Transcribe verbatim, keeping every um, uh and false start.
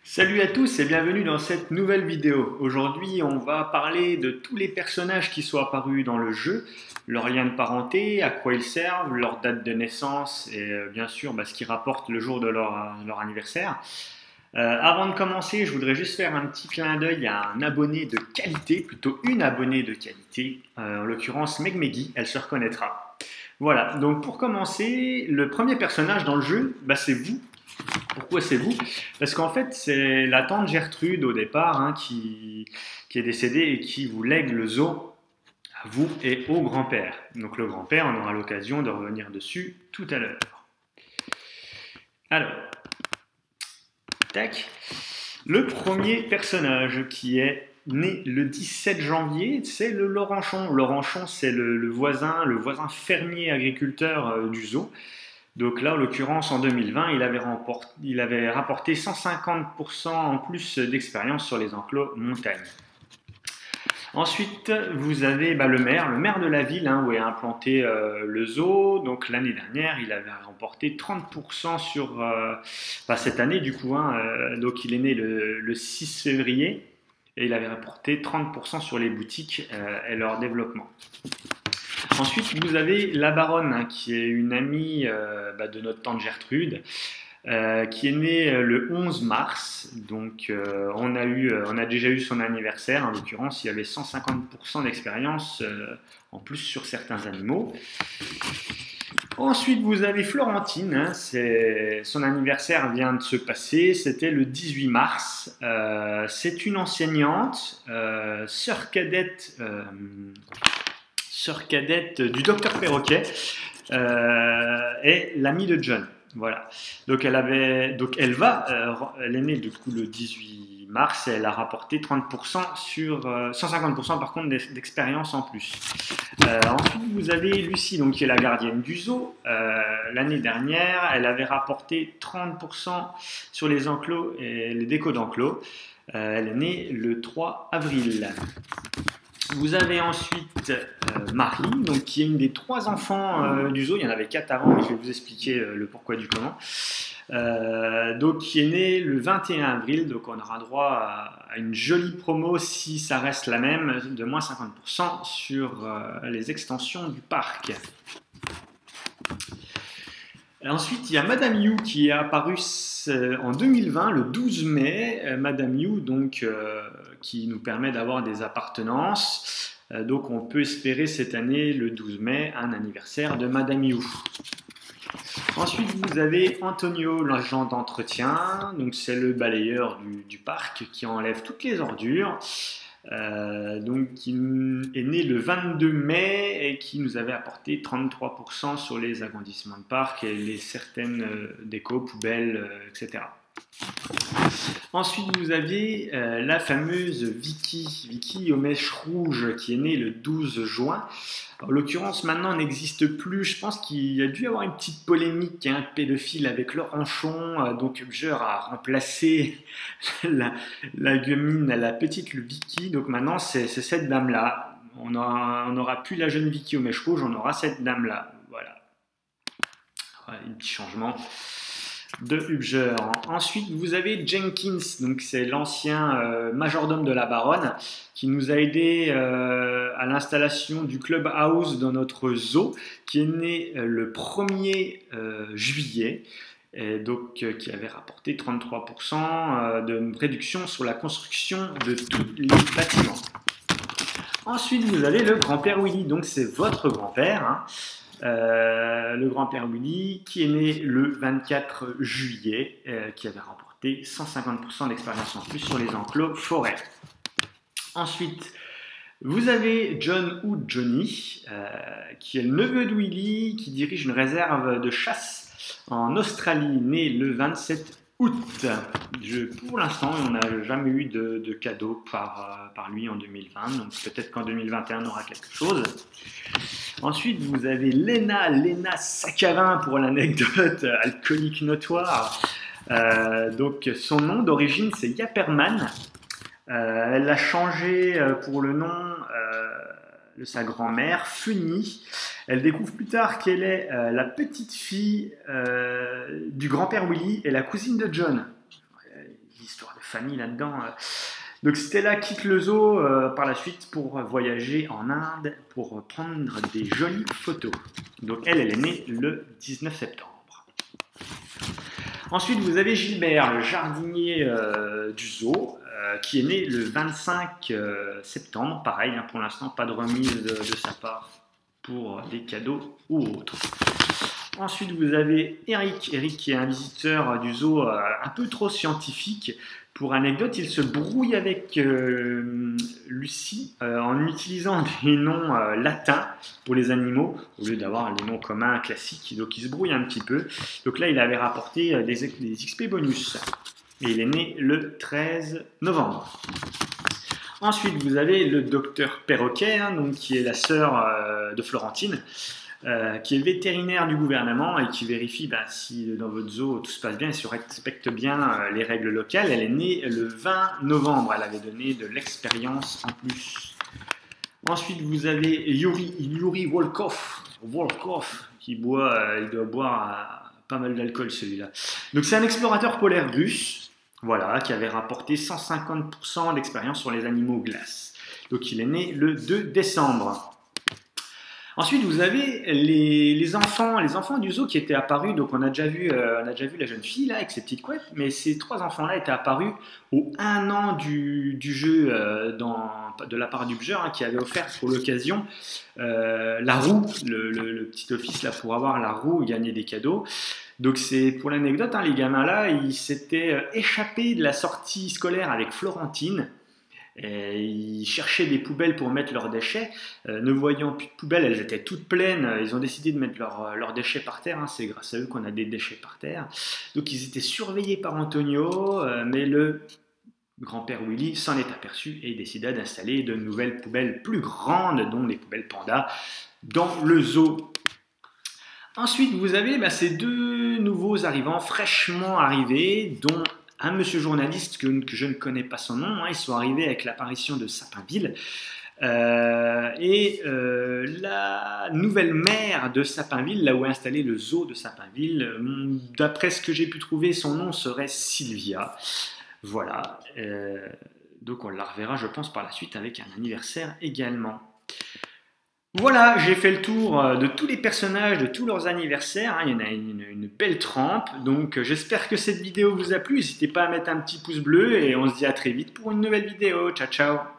Salut à tous et bienvenue dans cette nouvelle vidéo. Aujourd'hui, on va parler de tous les personnages qui sont apparus dans le jeu, leur lien de parenté, à quoi ils servent, leur date de naissance et euh, bien sûr bah, ce qu'ils rapportent le jour de leur, euh, leur anniversaire. Euh, avant de commencer, je voudrais juste faire un petit clin d'œil à un abonné de qualité, plutôt une abonnée de qualité, euh, en l'occurrence Meg Meggy, elle se reconnaîtra. Voilà, donc pour commencer, le premier personnage dans le jeu, bah, c'est vous. Pourquoi c'est vous? Parce qu'en fait, c'est la tante Gertrude au départ hein, qui, qui est décédée et qui vous lègue le zoo à vous et au grand-père. Donc le grand-père, on aura l'occasion de revenir dessus tout à l'heure. Alors, tac. Le premier personnage qui est né le dix-sept janvier, c'est le Laurenchon. Laurenchon, c'est le, le voisin, le voisin fermier agriculteur euh, du zoo. Donc là, en l'occurrence, en deux mille vingt, il avait, remporté, il avait rapporté cent cinquante pour cent en plus d'expérience sur les enclos montagne. Ensuite, vous avez bah, le maire, le maire de la ville hein, où est implanté euh, le zoo. Donc l'année dernière, il avait remporté trente pour cent sur... Euh, bah, cette année, du coup, hein, euh, donc il est né le, le six février et il avait rapporté trente pour cent sur les boutiques euh, et leur développement. Ensuite, vous avez la baronne, hein, qui est une amie euh, bah, de notre tante Gertrude, euh, qui est née euh, le onze mars. Donc, euh, on, a eu, euh, on a déjà eu son anniversaire. En l'occurrence, il y avait cent cinquante pour cent d'expérience euh, en plus sur certains animaux. Ensuite, vous avez Florentine. Hein, son anniversaire vient de se passer. C'était le dix-huit mars. Euh, C'est une enseignante, euh, sœur cadette. Euh, sœur cadette du docteur Perroquet euh, et l'amie de John. Voilà. Donc elle avait, donc elle va, euh, elle est née du coup le dix-huit mars et elle a rapporté trente pour cent sur euh, cent cinquante pour cent par contre d'expérience en plus. Euh, ensuite vous avez Lucie donc qui est la gardienne du zoo. Euh, L'année dernière, elle avait rapporté trente pour cent sur les enclos et les décos d'enclos. Euh, elle est née le trois avril. Vous avez ensuite euh, Marie, donc, qui est une des trois enfants euh, du zoo. Il y en avait quatre avant, mais je vais vous expliquer euh, le pourquoi du comment. Euh, donc, qui est née le vingt et un avril. Donc, on aura droit à, à une jolie promo si ça reste la même, de moins cinquante pour cent sur euh, les extensions du parc. Ensuite, il y a Madame You qui est apparue en deux mille vingt, le douze mai. Madame You, donc, euh, qui nous permet d'avoir des appartenances. Euh, donc, on peut espérer cette année, le douze mai, un anniversaire de Madame You. Ensuite, vous avez Antonio, l'agent d'entretien. Donc, c'est le balayeur du, du parc qui enlève toutes les ordures. Euh, donc, qui est né le vingt-deux mai et qui nous avait apporté trente-trois pour cent sur les agrandissements de parc et les certaines euh, décos, poubelles, euh, et cetera. Ensuite, vous avez euh, la fameuse Vicky, Vicky aux mèches rouges, qui est née le douze juin. En l'occurrence, maintenant, n'existe plus. Je pense qu'il y a dû y avoir une petite polémique, un hein, pédophile avec Laurenchon. Euh, donc, Upger a remplacé la, la gamine, la petite Vicky. Donc, maintenant, c'est cette dame-là. On n'aura plus la jeune Vicky aux mèches rouges, on aura cette dame-là. Voilà. Voilà. Un petit changement de Upger. Ensuite, vous avez Jenkins, donc c'est l'ancien euh, majordome de la baronne, qui nous a aidé euh, à l'installation du clubhouse dans notre zoo, qui est né euh, le premier euh, juillet, et donc euh, qui avait rapporté trente-trois pour cent euh, de réduction sur la construction de tous les bâtiments. Ensuite, vous avez le grand-père Willy, donc c'est votre grand-père, hein. Euh, le grand-père Willy, qui est né le vingt-quatre juillet, euh, qui avait remporté cent cinquante pour cent d'expérience en plus sur les enclos forêt. Ensuite, vous avez John ou Johnny, euh, qui est le neveu de Willy, qui dirige une réserve de chasse en Australie, né le vingt-sept août. Je, pour l'instant, on n'a jamais eu de, de cadeau par, euh, par lui en deux mille vingt, donc peut-être qu'en deux mille vingt et un on aura quelque chose. Ensuite, vous avez Lena, Lena Sacavin pour l'anecdote, alcoolique notoire. Euh, donc, son nom d'origine, c'est Yapperman. Euh, elle a changé pour le nom euh, de sa grand-mère, Funny. Elle découvre plus tard qu'elle est euh, la petite fille euh, du grand-père Willy et la cousine de John. L'histoire de famille là-dedans. Donc Stella quitte le zoo euh, par la suite pour voyager en Inde pour prendre des jolies photos. Donc elle, elle est née le dix-neuf septembre. Ensuite, vous avez Gilbert, le jardinier euh, du zoo, euh, qui est né le vingt-cinq septembre. Pareil, hein, pour l'instant, pas de remise de, de sa part pour des cadeaux ou autres. Ensuite, vous avez Eric. Eric qui est un visiteur du zoo euh, un peu trop scientifique. Pour anecdote, il se brouille avec euh, Lucie euh, en utilisant des noms euh, latins pour les animaux, au lieu d'avoir les noms communs classiques. Donc il se brouille un petit peu. Donc là, il avait rapporté euh, des, des X P bonus. Et il est né le treize novembre. Ensuite, vous avez le docteur Perroquet, hein, donc, qui est la sœur euh, de Florentine. Euh, qui est vétérinaire du gouvernement et qui vérifie bah, si dans votre zoo tout se passe bien et si on respecte bien euh, les règles locales. Elle est née le vingt novembre, elle avait donné de l'expérience en plus. Ensuite, vous avez Yuri, Yuri Volkov, Volkov qui boit, euh, il doit boire euh, pas mal d'alcool celui-là. Donc c'est un explorateur polaire russe, voilà, qui avait rapporté cent cinquante pour cent d'expérience sur les animaux glaces. Donc il est né le deux décembre. Ensuite, vous avez les, les enfants, les enfants du zoo qui étaient apparus. Donc, on a déjà vu, euh, on a déjà vu la jeune fille là avec ses petites couettes, mais ces trois enfants-là étaient apparus au un an du, du jeu euh, dans, de la part du bugeur hein, qui avait offert pour l'occasion euh, la roue, le, le, le petit office là pour avoir la roue et gagner des cadeaux. Donc, c'est pour l'anecdote, hein, les gamins là, ils s'étaient échappés de la sortie scolaire avec Florentine. Et ils cherchaient des poubelles pour mettre leurs déchets. Euh, ne voyant plus de poubelles, elles étaient toutes pleines. Ils ont décidé de mettre leurs, leurs déchets par terre. Hein. C'est grâce à eux qu'on a des déchets par terre. Donc ils étaient surveillés par Antonio, euh, mais le grand-père Willy s'en est aperçu et décida d'installer de nouvelles poubelles plus grandes, dont les poubelles panda, dans le zoo. Ensuite, vous avez bah, ces deux nouveaux arrivants fraîchement arrivés, dont un monsieur journaliste que, que je ne connais pas son nom, hein, ils sont arrivés avec l'apparition de Sapinville, euh, et euh, la nouvelle maire de Sapinville, là où est installé le zoo de Sapinville, d'après ce que j'ai pu trouver, son nom serait Sylvia. Voilà, euh, donc on la reverra, je pense, par la suite avec un anniversaire également. Voilà, j'ai fait le tour de tous les personnages, de tous leurs anniversaires, hein. Il y en a une, une belle trempe, donc j'espère que cette vidéo vous a plu, n'hésitez pas à mettre un petit pouce bleu et on se dit à très vite pour une nouvelle vidéo, ciao ciao.